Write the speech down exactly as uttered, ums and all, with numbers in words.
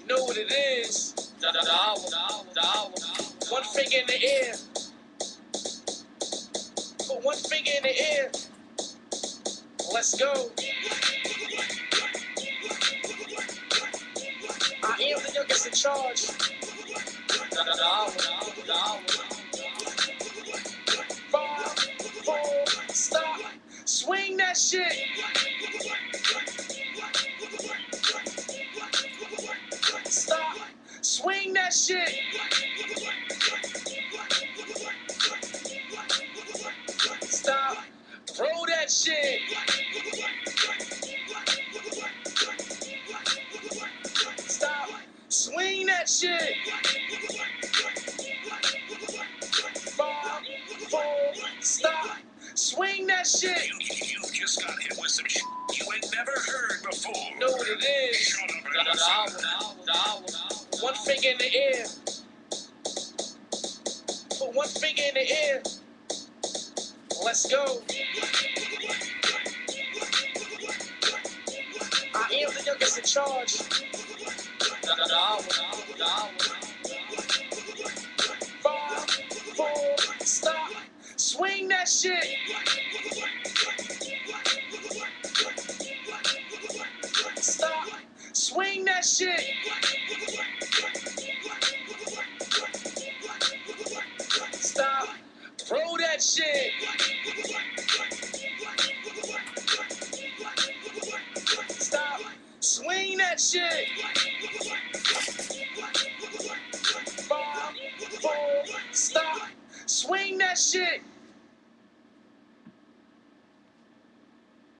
know what it is. One finger in the air. Put one finger in the air. Let's go. I am the youngest in charge. Five, four, stop. Swing that shit. Stop. Swing that shit. Stop. Throw that shit. Stop. Swing that shit. Five, four, stop. Swing that shit. You, you just got hit with some shit you ain't never heard before. Know what it is. Shut up, One finger in the air. Put one finger in the air. Let's go. I am the youngest in charge. Five, four, stop. Swing that shit. Stop. Swing that shit. Stop. Throw that shit. Stop. Swing that shit. Five, four, stop. Swing that shit.